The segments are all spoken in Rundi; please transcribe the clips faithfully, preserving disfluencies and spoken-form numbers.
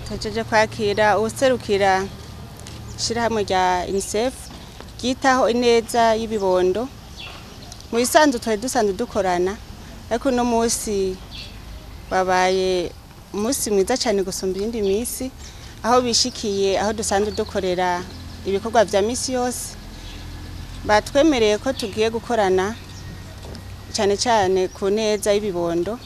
tujeje kwakira userukira shirahamwe rya UNICEF ryitaho ineza y'ibibondo. Mu bisanzwe twari dusanzwe dukorana, ariko no munsi babaye umunsi mwiza cyane gusumba iyindi minsi, aho bishikiye aho dusanzwe dukorera ibikorwa vya misi yose. Batwemereye ko tugiye gukorana cyane cyane ku neza y'ibibondo.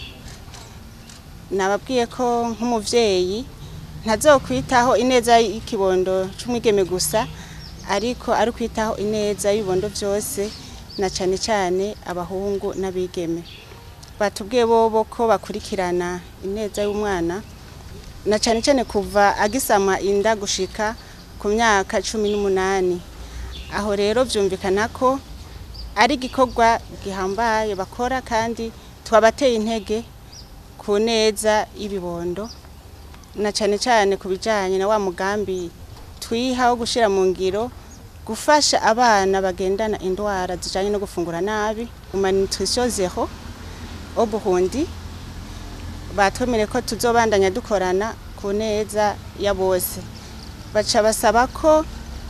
Nababwiye ko nk'umuvyeyi ntazokwitaho ineza y'ikibondo c'umwigeme gusa, ariko ari kwitaho ineza y'ibibondo vyose, na cyane cyane abahungu n'abigeme. Batubwiye bobo ko bakurikirana ineza y'umwana, na cyane cyane kuva agisama inda gushika ku myaka cumi n'umunani. Aho rero vyumvikana ko ari igikorwa gihambaye bakora, kandi twabateye intege ku neza y'ibibondo, na cyane cyane ku bijanye na wa mugambi twiha wo gushira mu ngiro gufasha abana bagendana indwara zijanye no gufungura nabi, malnutrition zero au Burundi. Batwemereye ko tuzobandanya dukorana ku neza ya bose. Baca basaba ko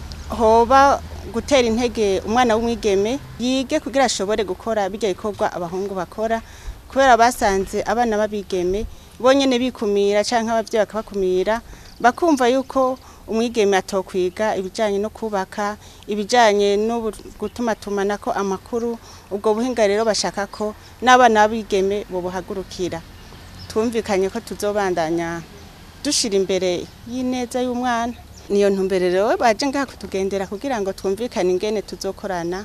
hoba gutera intege umwana w'umwigeme yige kugira ashobore gukora bijya bikorwa abahungu bakora, kubera basanze abana babigeme bonyene bikumira canke abavyeyi bakabakumira, bakumva yuko umwigeme atokwiga ibijanye no kubaka, ibijanye no gutuma tumanako amakuru. Ubwo buhinga rero bashaka ko n'abana babigeme bo buhagurukira. Twumvikanye ko tuzobandanya dushira imbere y'ineza y'umwana. Niyo ntumbere rero baje ngaha kutugendera kugira ngo twumvikane ingene tuzokorana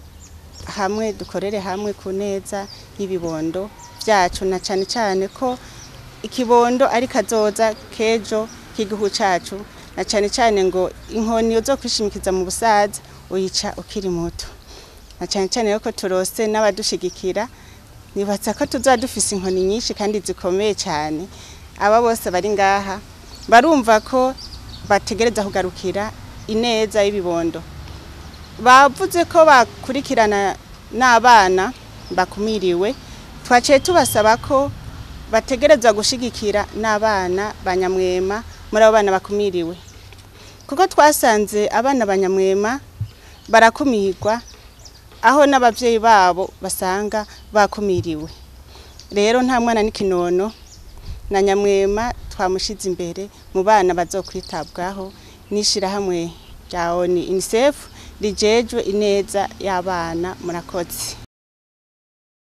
hamwe, dukorere hamwe ku neza y'ibibondo vyacu, na cyane cyane ko ikibondo ari kazoza kejo k'igihugu cacu, na cyane cyane ngo inkoni yozo kwishimikiza mu busaza uyica ukiri muto. Na cyane cyane ko turose n'abadushigikira, nibatsa ko tuzoba dufise inkoni nyinshi kandi zikomeye cyane. Aba bose bari ngaha barumva ko bategereza kugarukira ineza y'ibibondo. Bavuze ko bakurikirana n'abana bakumiriwe, twaciye tubasaba ko bategereza gushigikira n'abana banyamwema muri abo bana bakumiriwe, kuko twasanze abana banyamwema barakumirwa aho n'abavyeyi babo basanga bakumiriwe. Rero nta mwana n'ikinono, na nyamwema twamushize imbere mu bana bazokwitabwaho n'ishirahamwe rya UNICEF rijejwe ineza y'abana. Murakoze.